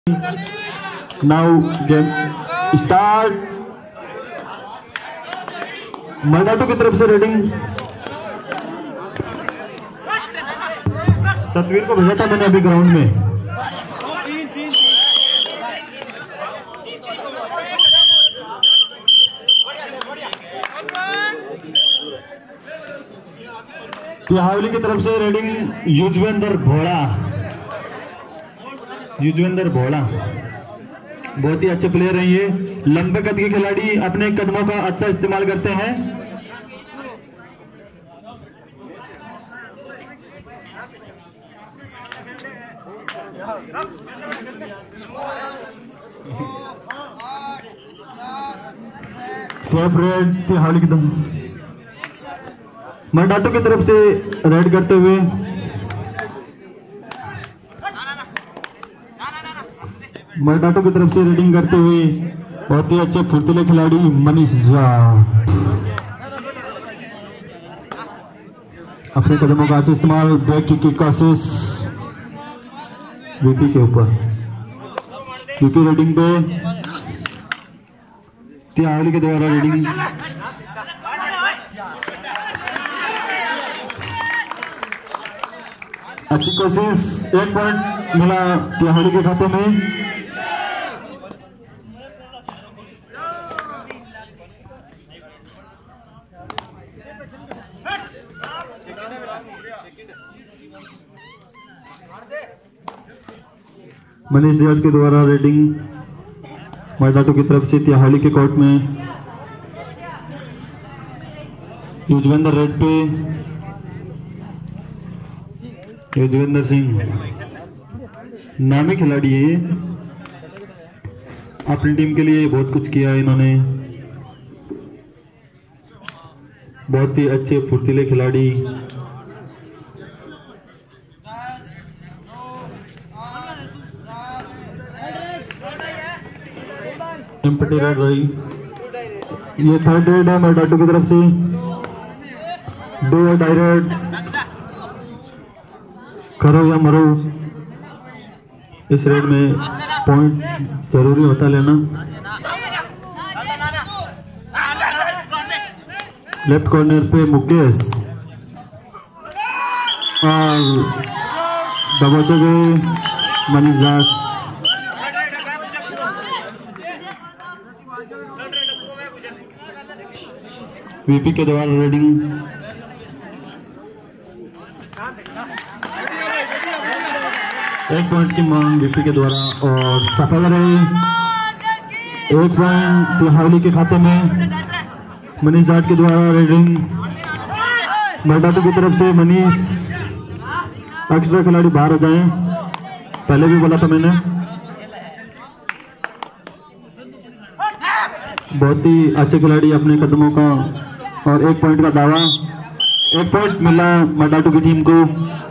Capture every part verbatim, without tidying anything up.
Now game start. मर्डाटो की तरफ से रेडिंग सतवीर को भेजा था मैंने अभी ग्राउंड में। तिहावली की तरफ से रेडिंग युजवेंद्र भोड़ा। युजवेंद्र भोड़ा बहुत ही अच्छे प्लेयर हैं ये, लंबे कद के खिलाड़ी, अपने कदमों का अच्छा इस्तेमाल करते हैं। सेफ रेड तिहावली की तरफ, मर्डाटो की तरफ से रेड करते हुए मर्डाटो की तरफ से रेडिंग करते हुए बहुत ही अच्छे फुर्तीले खिलाड़ी मनीष झा अपने कदमों का अच्छा इस्तेमाल, बैक किक की कोशिश वीपी के ऊपर। वीपी रेडिंग पे तिहावली के द्वारा रेडिंग अच्छी कोशिश, एक पॉइंट मिला तिहावली के खाते में। मनीष जाट के द्वारा रेडिंग मर्डाटो की तरफ से तिहावली के कोर्ट में। युजवेंद्र रेड पे, युजवेंद्र सिंह नामी खिलाड़ी है, अपनी टीम के लिए बहुत कुछ किया है इन्होंने, बहुत ही अच्छे फुर्तीले खिलाड़ी। एम्पटी रेड रही, ये थर्ड रेड है मर्डाटो की तरफ से। डू और डाई रेड, करो या मरो, इस रेड में पॉइंट जरूरी होता लेना। लेफ्ट कॉर्नर पे मुकेश और दबोचे गए मनीष जाट। वीपी के द्वारा रेडिंग एक पॉइंट की मांग वीपी के द्वारा और सफल रही। एक पॉइंट तिहावली के खाते में। मनीष जाट के द्वारा रेडिंग मर्डाटो की तरफ से मनीष, एक्स्ट्रा खिलाड़ी बाहर हो जाएं, पहले भी बोला था मैंने। बहुत ही अच्छे खिलाड़ी अपने कदमों का, और एक पॉइंट का दावा, एक पॉइंट मिला मर्डाटो की टीम को।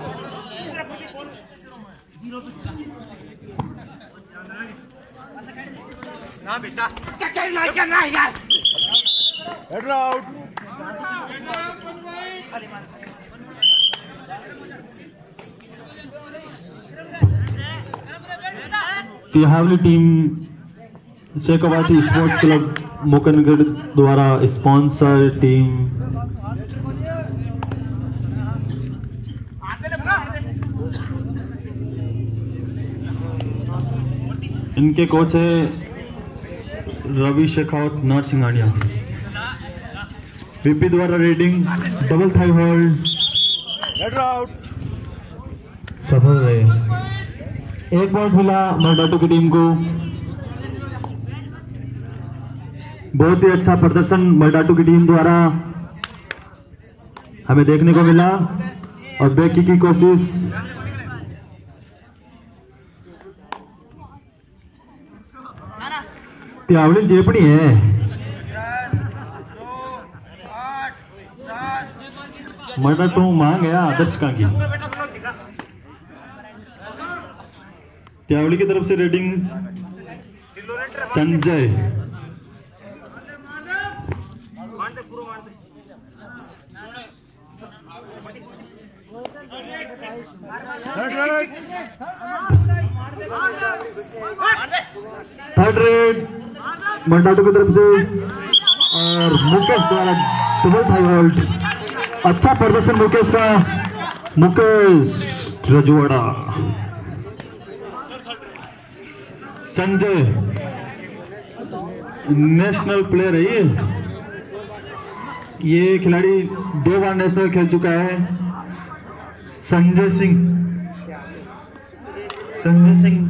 Tihawali team Shekhawati sports club Mokangarh द्वारा स्पॉन्सर टीम। इनके कोच है रवि शेखावत नरसिंघानिया। वीपी द्वारा रेडिंग डबल थाई होल्ड, सफल रहे। एक पॉइंट मिला मर्डाटो की टीम को। बहुत ही अच्छा प्रदर्शन मर्डाटो की टीम द्वारा हमें देखने को मिला, और बैक किक की कोशिश। तिहावली जेपड़ी है, मर्डाटो मांग गया आदर्श का की। तिहावली की तरफ से raiding Sanjay, third raid Mandatu की तरफ से और मुकेश द्वारा डबल फाइव वोल्ट। अच्छा प्रदर्शन मुकेश का, मुकेश रजवाड़ा। संजय नेशनल प्लेयर है ये ये खिलाड़ी दो बार नेशनल खेल चुका है। संजय सिंह संजय सिंह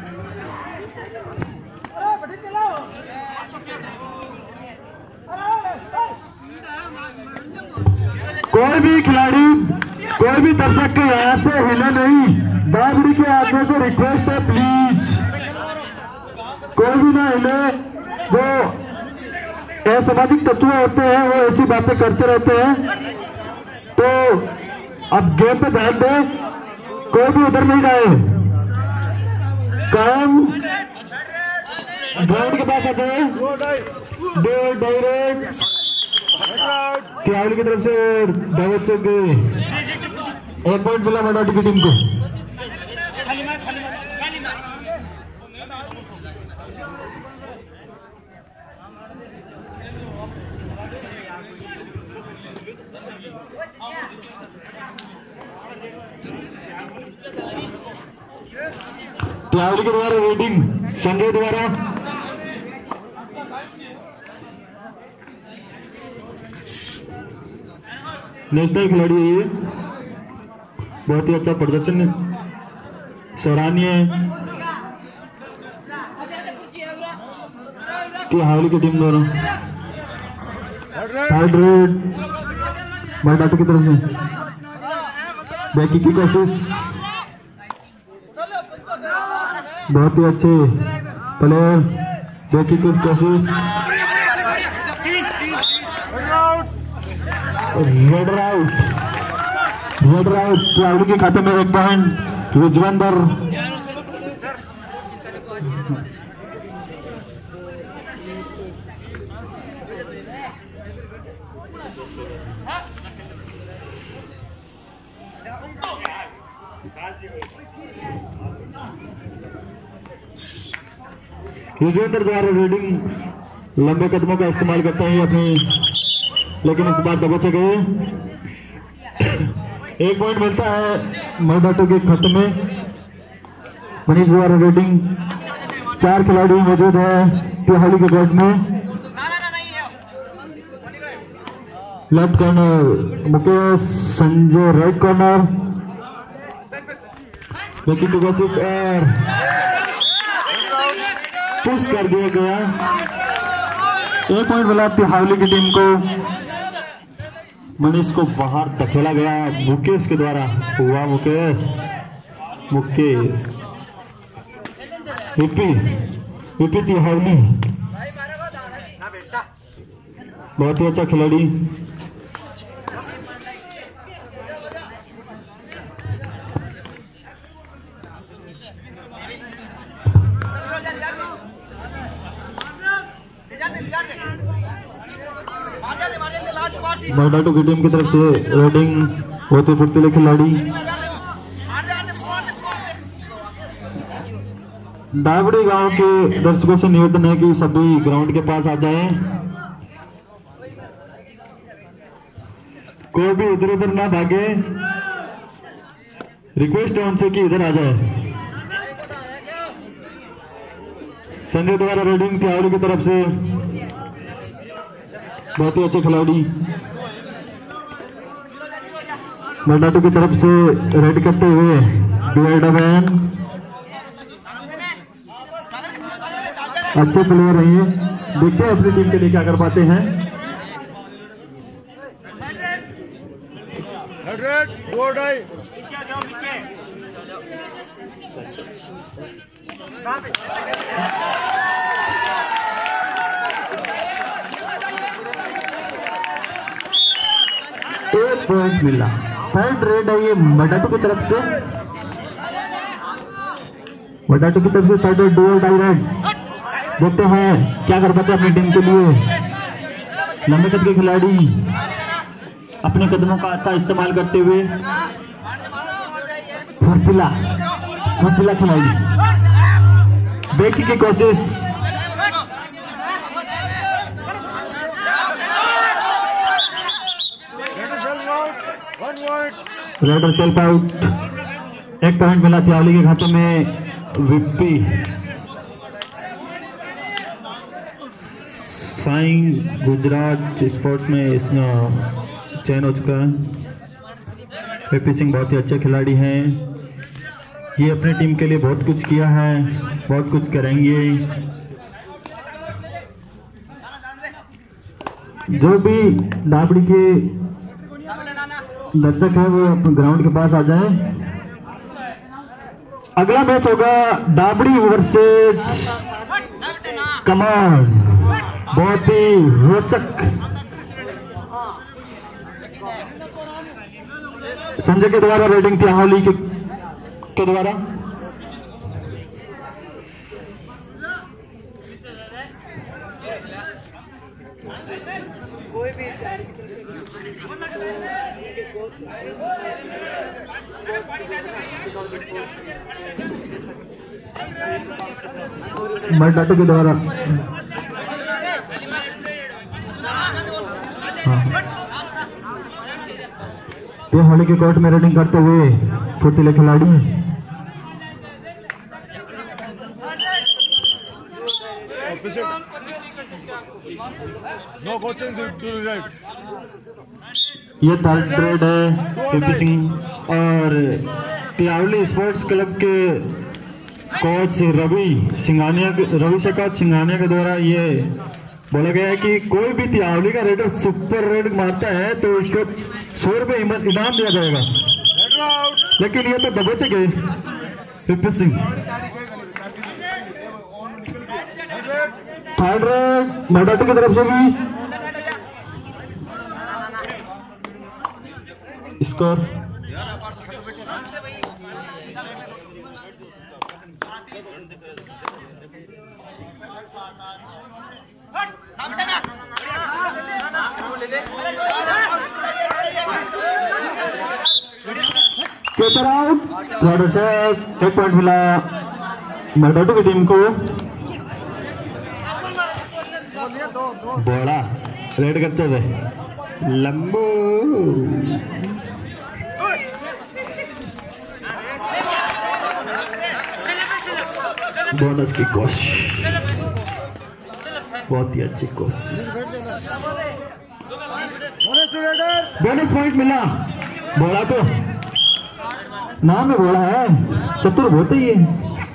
कोई भी खिलाड़ी, कोई भी दर्शक के यहाँ से हिले नहीं। बाबरी के आदमी से रिक्वेस्ट है प्लीज, कोई भी ना हिले। जो असामाजिक तत्व होते हैं वो ऐसी बातें करते रहते हैं, तो अब गेम पे ध्यान दें, कोई भी उधर नहीं जाए। काम ग्राउंड के पास आ जाए। दो डायरेक्ट तिहावली की तरफ से दावत चौक गए। एक पॉइंट मिला मंडाटू की टीम को। तिहावली के द्वारा रेटिंग संजय द्वारा नेशनल खिलाड़ी है ये, बहुत ही अच्छा प्रदर्शन सराहनीय है तिहावली की टीम द्वारा। थर्ड रेड मंडाटू की तरफ से बैकी की कोशिश, बहुत ही अच्छे प्लेयर बैकी की कोशिश। रेड राउट रेड राउट तिहावली के खाते में एक पॉइंट। विजवेंदर विजवेंदर द्वारा रीडिंग लंबे कदमों का इस्तेमाल करते हैं अपनी, लेकिन इस बार दबोचे गए। एक पॉइंट मिलता है मंडाटू के खत में। मनीष द्वारा रेटिंग चार खिलाड़ी मौजूद है तिहावली के गेट में। Left corner Mukesh, Sanjay right corner, लेकिन की कोशिश और पुश कर दिया गया। एक पॉइंट मिला तिहावली की टीम को। मनीष को बाहर धकेला गया मुकेश के द्वारा। हुआ मुकेश मुकेश विपी विपी तिहावली बहुत ही अच्छा खिलाड़ी। मंडाटू की टीम की तरफ से रेडिंग बहुत ही फुर्तीले खिलाड़ी। डाबड़ी गांव के दर्शकों से निवेदन है कि सभी ग्राउंड के पास आ जाएं। कोई भी इधर उधर ना भागे। रिक्वेस्ट है उनसे कि इधर आ जाए। संजय द्वारा रेडिंग तिहावली की तरफ से बहुत ही अच्छे खिलाड़ी। मंडाटू की तरफ से रेड करते हुए डिवाइडर अच्छे प्लेयर रहे। देखते हैं अपनी टीम के लिए क्या कर पाते हैं। एक पॉइंट मिला। थर्ड रेड है ये मंडाटू की तरफ से। मंडाटू की तरफ से third raid do or die raid. देखते हैं क्या कर पाते हैं अपनी टीम के लिए। लंबे कद के खिलाड़ी अपने कदमों का अच्छा इस्तेमाल करते हुए फुर्तीला फुर्तीला खिलाड़ी। बैकी की कोशिश, रेडर सेल्फ आउट। एक पॉइंट मिला तिहावली के खाते में। विप्पी साइंग गुजरात स्पोर्ट्स में इसका चयन हो चुका है। विप्पी सिंह बहुत ही अच्छे खिलाड़ी हैं। ये अपनी टीम के लिए बहुत कुछ किया है, बहुत कुछ करेंगे। जो भी डाबड़ी के दर्शक है वो अपने ग्राउंड के पास आ जाए। अगला मैच होगा डाबड़ी वर्सेस कमाल। बहुत ही रोचक। संजय के द्वारा रेडिंग तिहावली के, के द्वारा मैं डाटो के द्वारा तिहावली के कोर्ट में रेडिंग करते हुए फुर्तीले खिलाड़ी। ये थर्ड ग्रेड है विप्पी सिंह। और तिहावली स्पोर्ट्स क्लब के कोच रवि सिंघानिया रवि शेखावत सिंघानिया के द्वारा ये बोला गया है कि कोई भी तिहावली का रेडर सुपर रेड मारता है तो उसको सौ रुपये इनाम दिया जाएगा। लेकिन ये तो दबोचे गए विप्पी सिंह। थर्ड रेड मेडाटू की तरफ से भी स्कोर कैचर आउट। थर्ड से एक पॉइंट मिला मेडाटू की टीम को। बड़ा रेड करते हुए लंबू बोनस की कोशिश, बहुत ही अच्छी कोशिश। बोनस पॉइंट मिला बोला को। नाम में बोला है, चतुर बहुत ही है।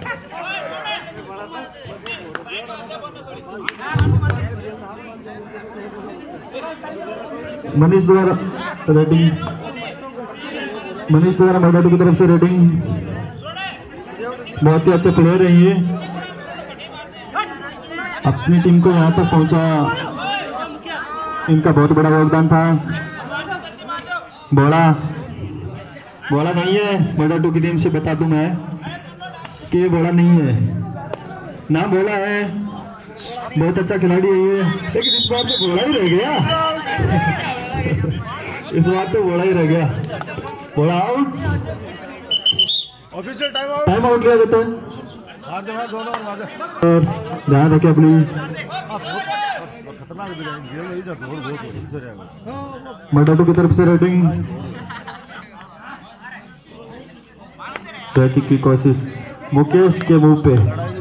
मनीष द्वारा रेडिंग, मनीष द्वारा मेडाटू की तरफ से रेडिंग। बहुत ही अच्छे प्लेयर है ये, अपनी टीम को यहाँ तक पहुंचा, इनका बहुत बड़ा योगदान था। बोला बोला नहीं है मेडाटू की टीम से, बता दूं मैं कि ये बोला नहीं है, ना बोला है। बहुत अच्छा खिलाड़ी है ये, लेकिन इस बार तो बोला ही रह गया। इस बार तो बोला ही रह गया। बोला out, official time out, time out लिया जाता है। और ध्यान रखें प्लीज। मेडाटू की तरफ से रेटिंग, ट्रैकिंग की कोशिश मुकेश के मुंह पे।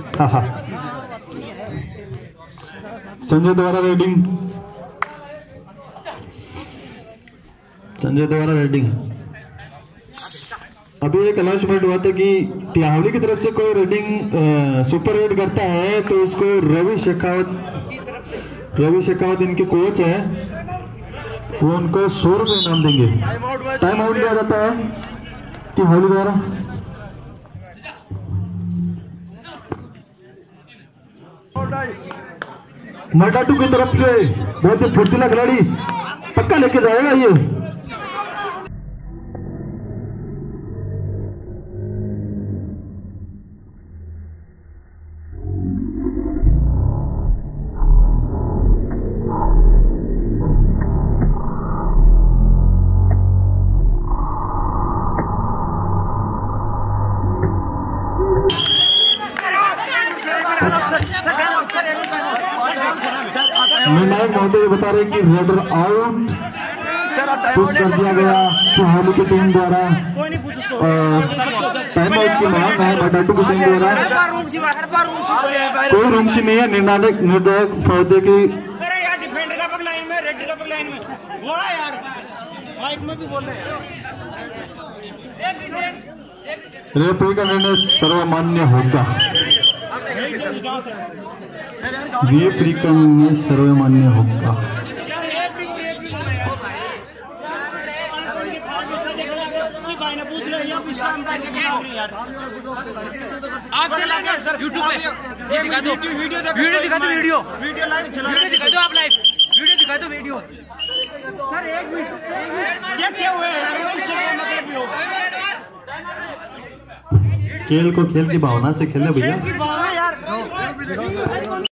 संजय द्वारा रेडिंग, संजय द्वारा रेडिंग। अभी एक अनाउंसमेंट हुआ था कि तिहावली की तरफ से कोई रेडिंग सुपर रेड करता है तो उसको रवि शेखावत रवि शेखावत इनके कोच है, वो उनको सौ रुपये इनाम देंगे। टाइम आउट लिया जाता है तिहावली द्वारा। मेडाटू की तरफ से बहुत ही फुर्तीला खिलाड़ी, पक्का लेके जाएगा ये। निर्णायक महोदय बता रहे कि रेडर आउट पुश कर दिया गया पिहाली की टीम द्वारा और टाइम आउट की मांग है मडाटू की टीम द्वारा। कोई रुमसी नहीं है। निर्णायक निर्णायक महोदय की रेफरी का निर्णय सर्वमान्य होगा। रेफरी का निर्णय सर्वमान्य होगा। आप चला गया सर यूट्यूब पे दिखा दो वीडियो वीडियो दिखा दो वीडियो वीडियो लाइव चला वीडियो दिखा दो आप लाइव वीडियो दिखा दो वीडियो सर एक मिनट ये क्या हुआ है। खेल को खेल की भावना से खेलना भैया।